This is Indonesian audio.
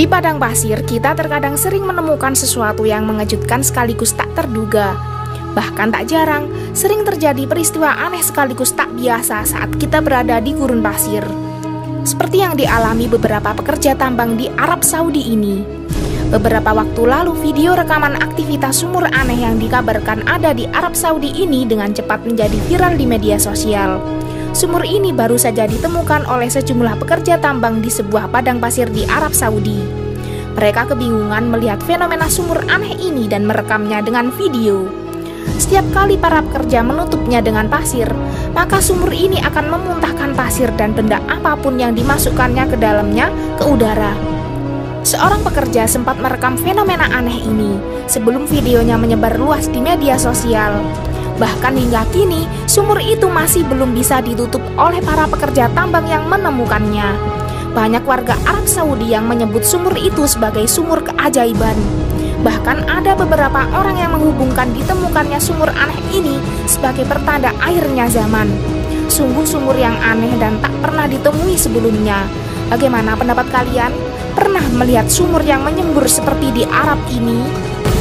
Di padang pasir, kita terkadang sering menemukan sesuatu yang mengejutkan sekaligus tak terduga. Bahkan tak jarang, sering terjadi peristiwa aneh sekaligus tak biasa saat kita berada di gurun pasir. Seperti yang dialami beberapa pekerja tambang di Arab Saudi ini. Beberapa waktu lalu, video rekaman aktivitas sumur aneh yang dikabarkan ada di Arab Saudi ini dengan cepat menjadi viral di media sosial. Sumur ini baru saja ditemukan oleh sejumlah pekerja tambang di sebuah padang pasir di Arab Saudi. Mereka kebingungan melihat fenomena sumur aneh ini dan merekamnya dengan video. Setiap kali para pekerja menutupnya dengan pasir, maka sumur ini akan memuntahkan pasir dan benda apapun yang dimasukkannya ke dalamnya ke udara. Seorang pekerja sempat merekam fenomena aneh ini sebelum videonya menyebar luas di media sosial. Bahkan hingga kini, sumur itu masih belum bisa ditutup oleh para pekerja tambang yang menemukannya. Banyak warga Arab Saudi yang menyebut sumur itu sebagai sumur keajaiban. Bahkan ada beberapa orang yang menghubungkan ditemukannya sumur aneh ini sebagai pertanda akhirnya zaman. Sungguh sumur yang aneh dan tak pernah ditemui sebelumnya. Bagaimana pendapat kalian? Pernah melihat sumur yang menyembur seperti di Arab ini?